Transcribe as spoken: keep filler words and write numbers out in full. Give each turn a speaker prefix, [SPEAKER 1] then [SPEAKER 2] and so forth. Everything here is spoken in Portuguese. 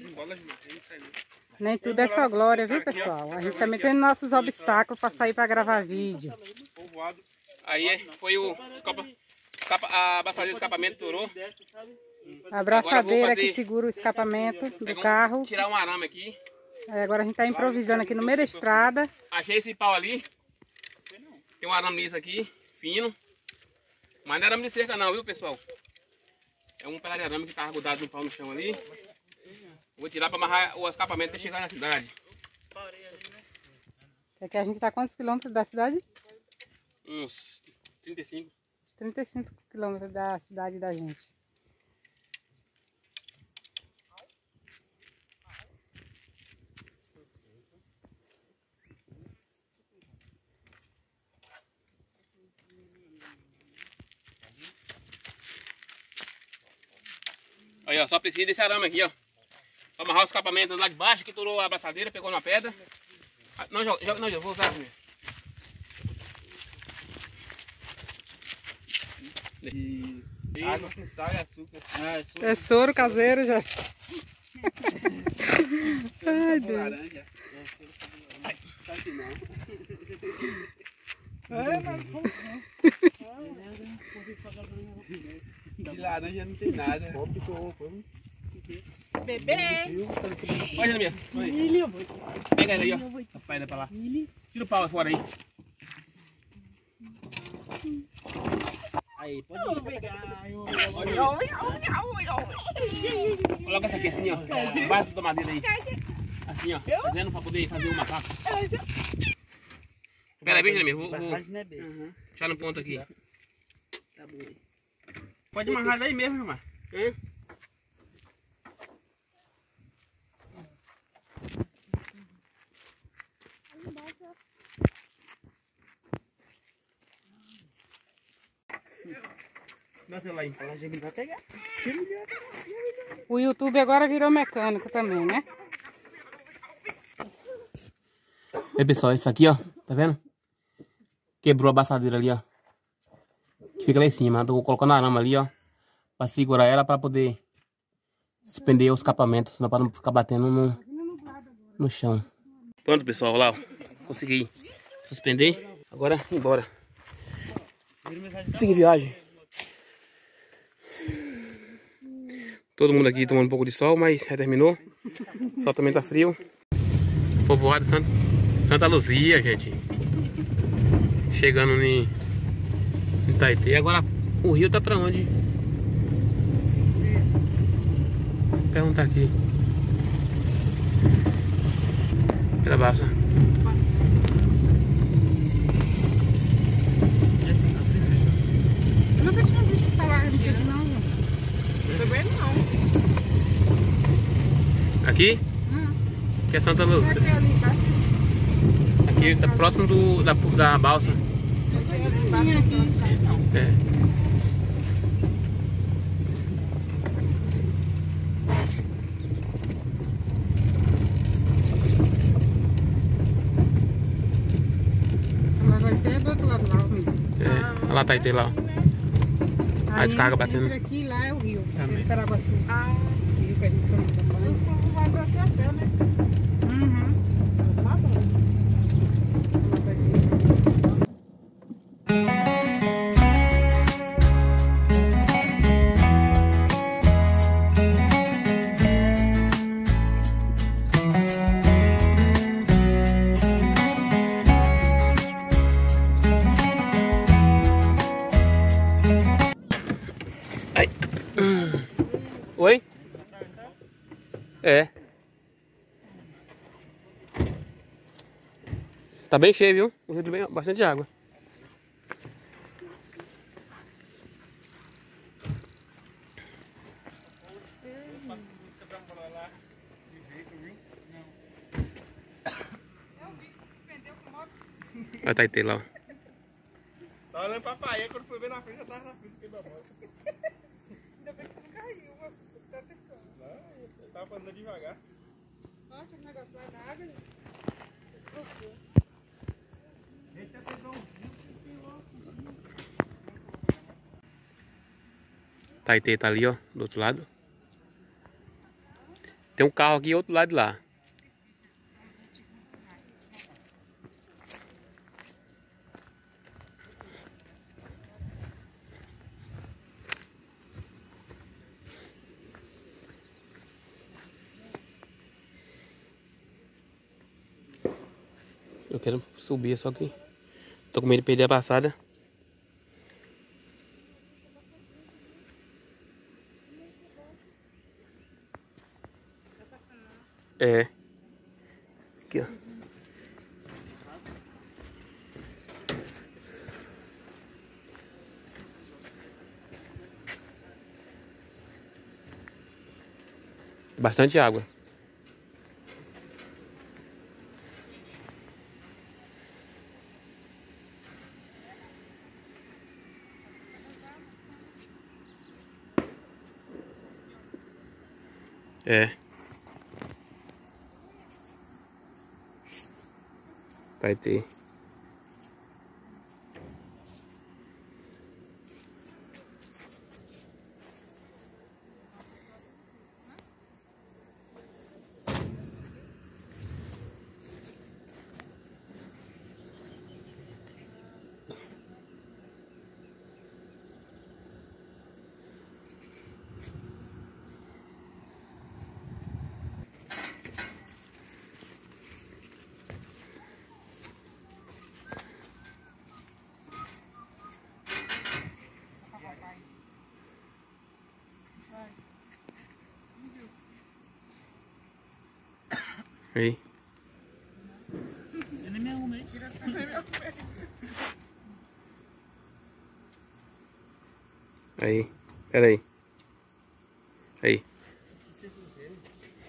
[SPEAKER 1] Nem tudo é só glória, viu, pessoal? A gente também tem nossos obstáculos para sair para gravar vídeo.
[SPEAKER 2] Aí foi o escapa, escapa, a abraçadeira do escapamento torou.
[SPEAKER 1] A abraçadeira que segura o escapamento do carro.
[SPEAKER 2] Tirar um arame aqui.
[SPEAKER 1] Aí agora a gente tá improvisando aqui no meio da estrada.
[SPEAKER 2] Achei esse pau ali. Tem um arame liso aqui, fino. Mas não é arame de cerca não, viu, pessoal? É um pedaço de arame que tava grudado no pau no chão ali. Vou tirar para amarrar o escapamento até chegar na cidade.
[SPEAKER 1] Aqui a gente tá quantos quilômetros da cidade?
[SPEAKER 2] Uns trinta e cinco.
[SPEAKER 1] trinta e cinco quilômetros da cidade da gente.
[SPEAKER 2] Aí, ó, só precisa desse arame aqui, ó. Pra amarrar o escapamento lá de baixo, que torou a abraçadeira, pegou na pedra. Ah, não, joga, joga, não, eu vou usar aqui mesmo. E... água com sal e açúcar. Ah, é, soro.
[SPEAKER 1] É soro caseiro já. Ai, Deus.
[SPEAKER 2] Laranja. Ai, sabe que não.
[SPEAKER 3] É, mas
[SPEAKER 2] de laranja não tem nada.
[SPEAKER 3] bebê!
[SPEAKER 2] Olha, minha.
[SPEAKER 3] Milho!
[SPEAKER 2] Pega ele aí, ó. Essa pedra pra lá. Tira o pau fora aí.
[SPEAKER 3] Aí, pode pegar.
[SPEAKER 2] Coloca essa aqui assim, ó. Embaixo da madeira aí. Assim, ó. Fazendo pra poder fazer o macaco. Pera aí, Benjamin. Vou, vou uhum. Deixar no ponto aqui. Tá bom. Pode amarrar daí mesmo, irmão. Hã? Lá em vai pegar.
[SPEAKER 1] O YouTube agora virou mecânico também, né?
[SPEAKER 2] É, pessoal, isso aqui, ó, tá vendo? Quebrou a abraçadeira ali, ó. Fica lá em cima. Tô colocando arame ali, ó, pra segurar ela, pra poder suspender os escapamentos, senão pra não ficar batendo no, no chão. Pronto, pessoal, lá, ó. Consegui suspender. Agora, embora. Seguir viagem. Todo mundo aqui tomando um pouco de sol, mas já terminou. O sol também tá frio. Povoado de Santa, Santa Luzia, gente. Chegando em, em Taitê. Agora o rio tá pra onde? Vou perguntar aqui. Trabalha.
[SPEAKER 1] Eu nunca tinha visto falar disso aqui, não. Também não.
[SPEAKER 2] Aqui?
[SPEAKER 1] Hum.
[SPEAKER 2] Que é Santa Luzia.
[SPEAKER 1] Aqui, ali, tá?
[SPEAKER 2] Aqui tá próximo do, da, da balsa. É.
[SPEAKER 1] Ela vai ter do outro lado lá, amigo.
[SPEAKER 2] É. Olha lá, tá aí, lá, ó. A descarga batendo.
[SPEAKER 1] Entre aqui e lá é o rio.
[SPEAKER 2] Também.
[SPEAKER 1] Caraguaçu. Ah, rio que a gente toma banho. Os povos vão até a pé, né? Uhum. Tá bom.
[SPEAKER 2] Oi? É. Tá bem cheio, viu? Usa bem, bastante água. Olha tá aí, lá, ó.
[SPEAKER 3] Tá olhando pra praia, quando foi ver na frente, já tava na frente, quebrou a moto. Ainda bem que não caiu, mas tá atenção. Não, eu tava andando devagar.
[SPEAKER 1] Nossa, o negócio vai na água.
[SPEAKER 3] Eita, pegou um.
[SPEAKER 2] Taitê tá ali, ó, do outro lado. Tem um carro aqui e outro lado de lá. Eu quero subir, só que tô com medo de perder a passada. É. Aqui, ó. Bastante água. É. Vai ter. Aí.
[SPEAKER 1] Eu nem me arrumei.
[SPEAKER 2] Aí. Pera aí. Aí.